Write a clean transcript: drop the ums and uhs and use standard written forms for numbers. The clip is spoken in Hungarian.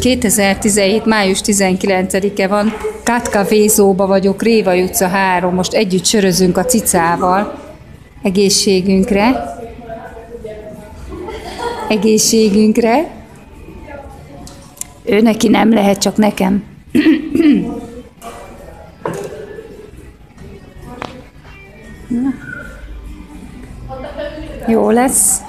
2017. május 19-e van, Kátka-Vézóba vagyok, Révai utca 3, most együtt sörözünk a cicával. Egészségünkre. Egészségünkre. Ő neki nem lehet, csak nekem. Jó lesz.